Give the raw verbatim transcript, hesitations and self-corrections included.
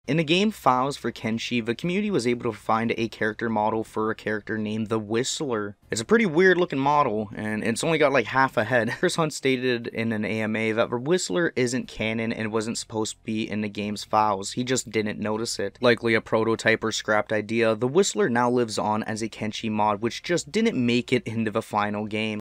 In the game files for Kenshi, the community was able to find a character model for a character named the Whistler. It's a pretty weird looking model, and it's only got like half a head. Chris Hunt stated in an A M A that the Whistler isn't canon and wasn't supposed to be in the game's files, he just didn't notice it. Likely a prototype or scrapped idea, the Whistler now lives on as a Kenshi mod which just didn't make it into the final game.